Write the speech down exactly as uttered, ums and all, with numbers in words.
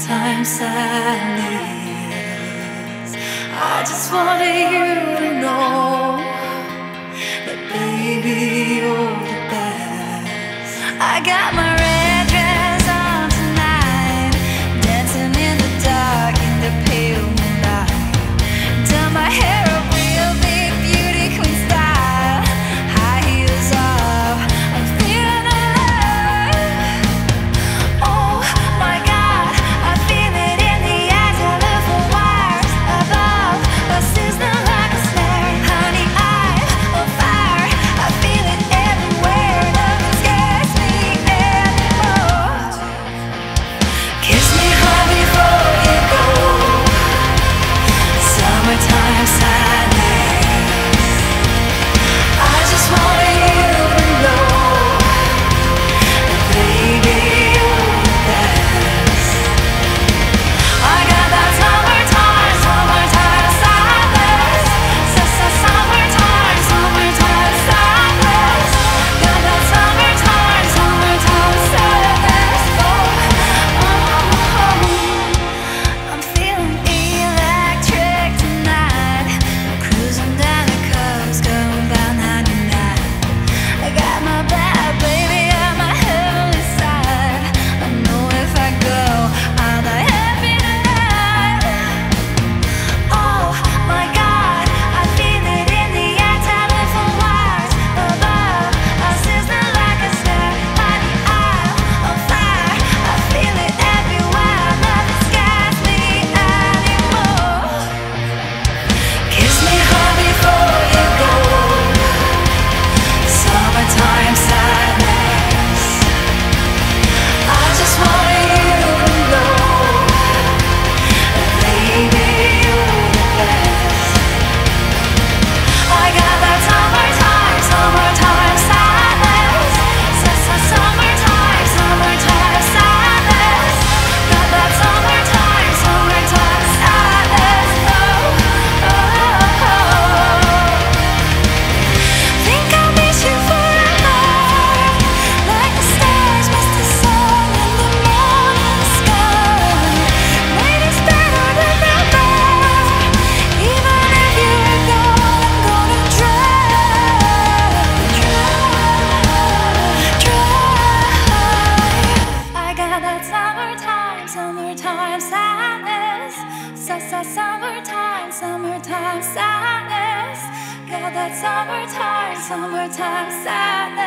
summertime sadness. I just wanted you to know that, baby, you're the best. I got my red dress on tonight, dancing in the dark in the pale moonlight. Done my hair up real big, beauty queen style, high heels off, I'm feeling alive. Oh my God, I feel it in the eyes, telephone wires above, a sizzling like a snare. Honey, I'm on fire, I feel it everywhere, nothing scares me anymore. Kiss me hard before you go, summertime sadness. I just wanted you to know that, baby, you're the best. I got that summertime, summertime sadness. Summertime, summertime sadness. Got that summertime, summertime sadness. Oh, oh, I'm feeling electric tonight. Cruising down the coast, going about ninety-nine. I got my bad baby on my heavenly side. I know if I go, I'll die happy tonight. Oh my God, I feel it in the air, telephone wires above, I'm sizzling like a snare. Honey, I'm on fire, I feel it everywhere, nothing scares me anymore. Kiss me hard before you go, summertime sadness. I just wanted you to know that, baby, you're the best. I got that summertime, summertime sadness. Summertime, summertime sadness. Got that summertime, summertime sadness. Oh, oh, oh. Think I'll miss you forever, like the stars miss the sun in the morning sky. Night is better than ever. Even if you're gone, I'm gonna try, try, try. I got that summertime, summertime sadness. Summertime, summertime sadness. Got that summertime, summertime sadness.